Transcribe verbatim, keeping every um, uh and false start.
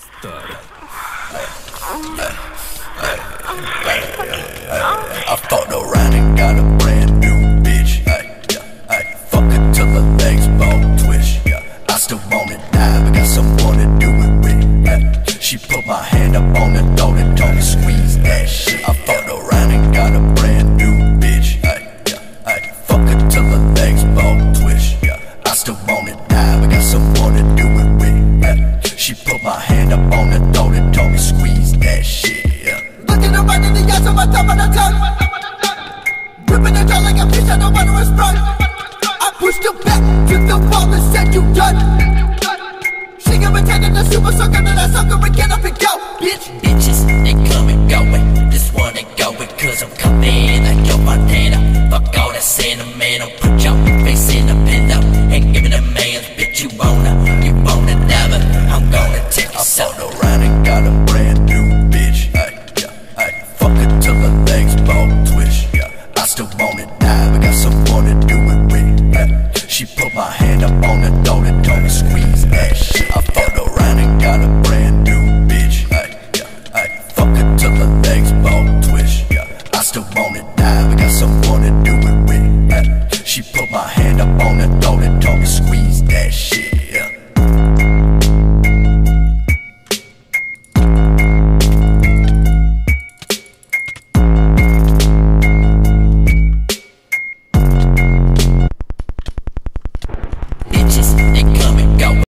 I fucked around and got a brand new bitch. Ay, yeah, ay, fuck her till her legs bone twitch. Yeah, I still wanna die, but got someone to do it with. Ay, she put my hand up on the throat and told me squeeze that shit. I fucked around and got a brand new bitch. Ay, yeah, ay, fuck her till her legs bone twitch. Yeah, I still wanna die, but got someone to do it with. Ay, she put my hand up on the throat and told me squeeze that shit. Yeah. Looking around in the eyes of my top of the tongue, ripping it down like a fish, I don't want to respond. I pushed her back to the wall and said you done. She got pretending the super sucker, then I sucker and get up and go, bitch. Bitches, they come and go, and just wanna go because I'm coming like your Montana. Fuck all that sentimental, put your face in a pillow and give it a man's bitch. You wanna, you wanna never, I'm gonna take you I so. fucked around and got a brand new bitch. Ay, yeah, ay, fuck her till her legs bone twitch. Yeah, I still wanna die, but got someone to do it with. Ay, she put my hand up on the throat and told me squeeze that shit. I fucked around and got a brand new bitch. Ay, yeah, ay, fuck her till her legs bone twitch. Yeah, I still wanna die, but got someone to do it with. Ay, she put my hand up on the throat and told me squeeze that shit.